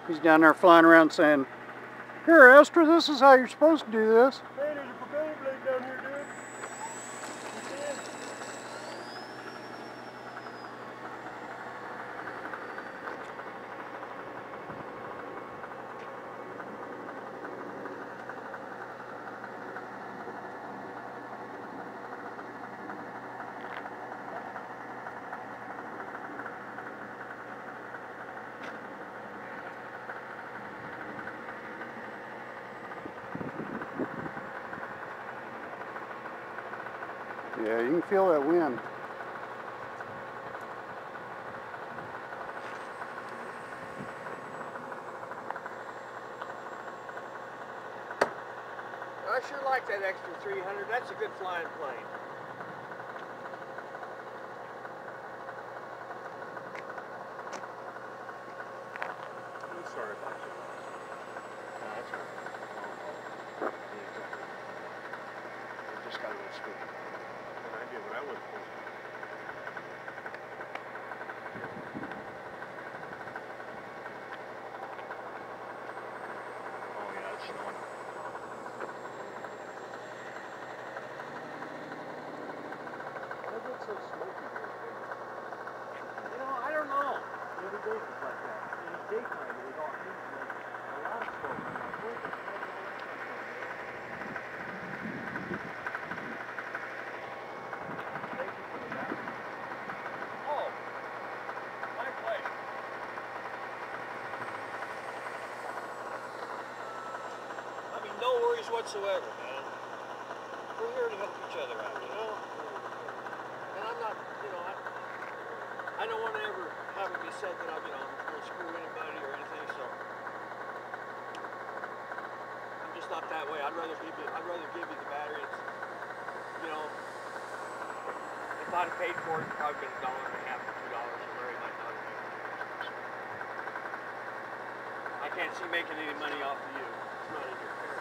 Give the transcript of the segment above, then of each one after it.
He's down there flying around saying, "Here, Esther, this is how you're supposed to do this." Hey, there's a propeller blade down here, dude. Yeah, you can feel that wind. I sure like that extra 300. That's a good flying plane. I'm sorry about you. No, that's all right. Yeah, exactly. I just got a little spooked. And I did what I was supposed to do. Oh yeah, it's snowing. Why is it so smoky here? You know, I don't know. The other day it was like that. In the daytime, it was all huge, like a lot of smoke. I'm like, where's the smoke? Thank you for the battery. Oh, my pleasure. I mean, no worries whatsoever, man. We're here to help each other out, you know? And I'm not, you know, I don't want to ever have it be said that I'm, you know, I'm going to screw anybody or anything, so I'm just not that way. I'd rather give you the battery. It's, you know, if I'd have paid for it, it'd probably been $1.50 or $2, so Larry might not have paid for it. I can't see making any money off of you. It's not in your character.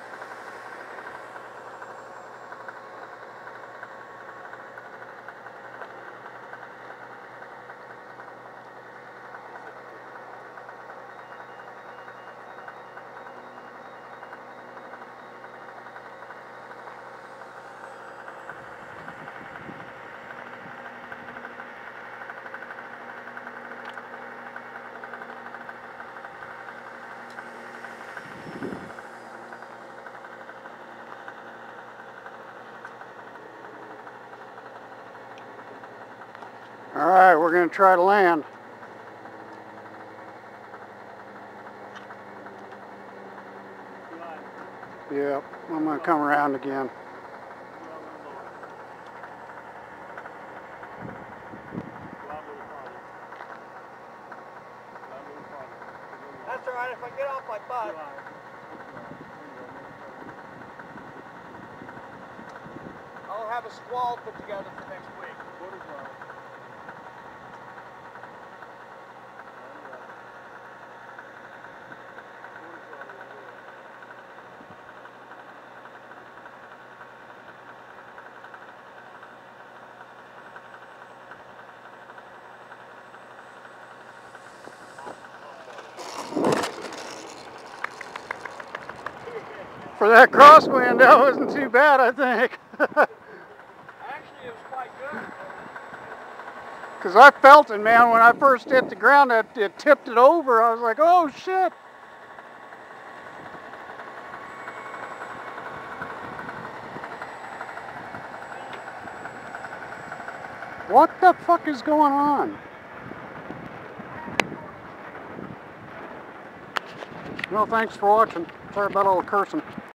All right, we're going to try to land. Yep, I'm going to come around again. That's all right if I get off my butt. I'll have a squall put together for next week. For that crosswind, that wasn't too bad, I think. Actually, it was quite good. Because I felt it, man, when I first hit the ground, it tipped it over. I was like, oh, shit. What the fuck is going on? Well, thanks for watching. Sorry about all the cursing.